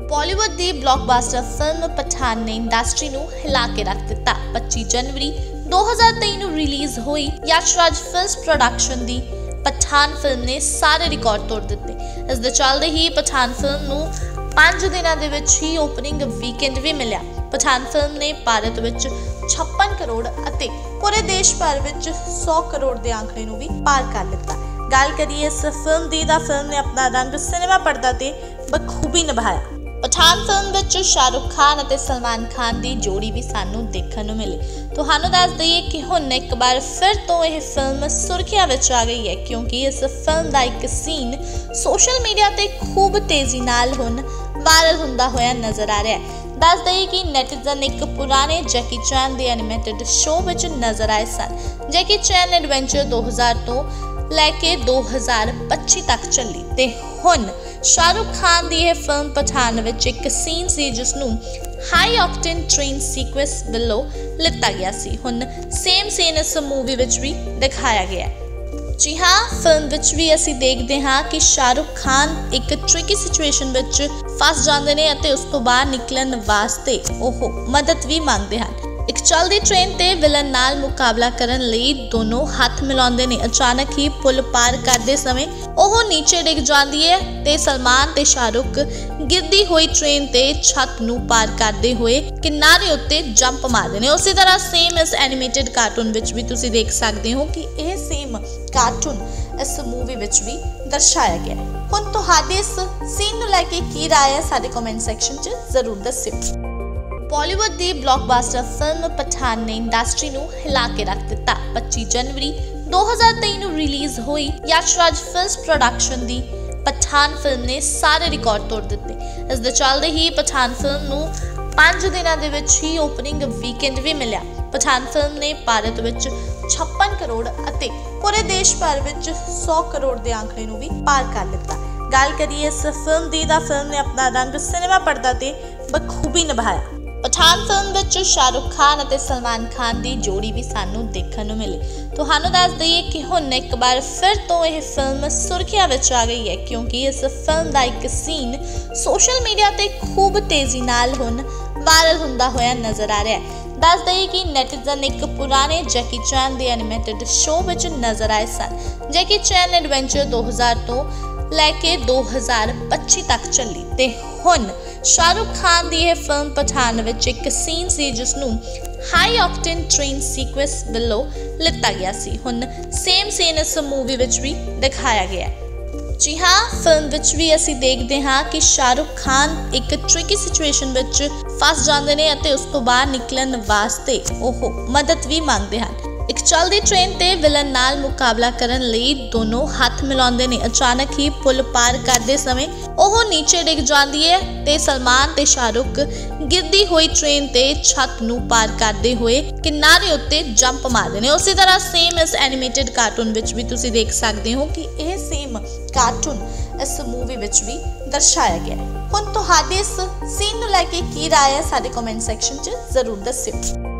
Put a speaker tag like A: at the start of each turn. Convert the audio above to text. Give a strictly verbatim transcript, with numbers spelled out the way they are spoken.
A: बॉलीवुड की blockbuster film Pathan ने industry नूं हिला के रख दिता। पच्ची जनवरी दो हज़ार तेई नूं रिलीज हुई यशराज फिल्म्स प्रोडक्शन की पठान फिल्म ने सारे रिकॉर्ड तोड़ दिते। इस दे चलदे ही पठान फिल्म नूं पांच दिनां दे विच ही ओपनिंग वीकेंड भी मिलिया। पठान फिल्म ने भारत विच छप्पन करोड़ अते पूरे देश भर विच सौ करोड़ के आंकड़े नूं भी पार कर लिता। गल करिए इस फिल्म दी तां फिल्म ने अपना रंग सिनेमा पर्दा ते बखूबी निभाया। पठान फिल्म विच शाहरुख खान और सलमान खान की जोड़ी भी सानू देखने को मिली। तुहानू दस दईए कि हुण एक बार फिर तो यह फिल्म सुर्खियां विच आ गई है, क्योंकि इस फिल्म का एक सीन सोशल मीडिया ते खूब तेजी नाल हुण वायरल हुंदा होया नजर आ रहा है। दस दईए कि नेटिजन एक पुराने जैकी चैन के एनिमेटेड शो विच नजर आए सन। जैकी चैन एडवेंचर दो हज़ार तो लैके दो हज़ार पच्ची तक चली ते हुण शाहरुख खान की यह फिल्म पठान विच एक सीन सी जिसनू हाई ऑक्टेन ट्रेन सीक्वेंस वल्लों लिता गया सी। हुण सेम सीन इस मूवी विच भी दिखाया गया। जी हाँ, फिल्म विच भी असीं देखते हाँ कि शाहरुख खान एक ट्रिकी सिचुएशन विच फस जाते हैं और उस तो बाहर निकलण वास्ते ओह मदद भी मांगते हैं। एक चलती ट्रेन ते विलन नाल मुकाबला करन लई दोनों हाथ मिलाउंदे ने। अचानक ही पुल पार करते समय ओह नीचे डिग जाती है ते सलमान ते शाहरुख गिरदी हुई ट्रेन ते छत नूं पार करते हुए किनारे उत्ते जंप मारते हैं। उसी तरह सेम इस एनिमेटेड कार्टून विच भी तुसीं देख सकते हो कि यह सेम कार्टून इस मूवी विच भी दर्शाया गया है। हुण तुहाडी इस सीन नूं लैके की राय है साडे कमेंट सैक्शन च जरूर दस्सिओ। बॉलीवुड की ब्लॉकबस्टर फिल्म पठान ने इंडस्ट्री नूं हिला के रख दिता। पच्ची जनवरी दो हज़ार तेई नूं रिलीज हुई यशराज फिल्म्स प्रोडक्शन की पठान फिल्म ने सारे रिकॉर्ड तोड़ दिते। इस दे चलदे ही पठान फिल्म नूं पांच दिनां दे विच ही ओपनिंग वीकेंड भी मिलिया। पठान फिल्म ने भारत विच छप्पन करोड़ अते पूरे देश भर विच सौ करोड़ के आंकड़े नूं भी पार कर लिता। गल करिए इस फिल्म दी तां फिल्म ने अपना रंग सिनेमा पर्दा ते बखूबी निभाया। पठान फिल्म विच शाहरुख खान और सलमान खान की जोड़ी भी सानू देखने को मिली। तुहानू दस दईए कि हुण एक बार फिर तो यह फिल्म सुर्खियां विच आ गई है, क्योंकि इस फिल्म का एक सीन सोशल मीडिया ते खूब तेजी नाल हुण वायरल हुंदा होया नजर आ रहा है। दस दईए कि नेटिजन एक पुराने जैकी चैन के एनिमेटेड शो विच नजर आए सन। जैकी चैन एडवेंचर दो हज़ार तो लैके दो हज़ार पच्ची तक चली ते हुण शाहरुख खान की यह फिल्म पठान विच एक सीन सी जिसनू हाई ऑक्टेन ट्रेन सीक्वेंस वल्लों लिता गया सी। हुण सेम सीन इस मूवी विच भी दिखाया गया। जी हाँ, फिल्म विच भी असीं देखते हाँ कि शाहरुख खान एक ट्रिकी सिचुएशन विच फस जाते हैं और उस तो बाहर निकलण वास्ते ओह मदद भी मांगते हैं। एक चलती ट्रेन ते विलन नाल मुकाबला करन लई दोनों हाथ मिलाउंदे ने। अचानक ही पुल पार करते समय ओह नीचे डिग जाती है ते सलमान ते शाहरुख गिरदी हुई ट्रेन ते छत नूं पार करते हुए किनारे उत्ते जंप मारते हैं। उसी तरह सेम इस एनिमेटेड कार्टून विच भी तुसीं देख सकते हो कि यह सेम कार्टून इस मूवी विच भी दर्शाया गया है। हुण तुहाडी इस सीन नूं लैके की राय है साडे कमेंट सैक्शन च जरूर दस्सिओ।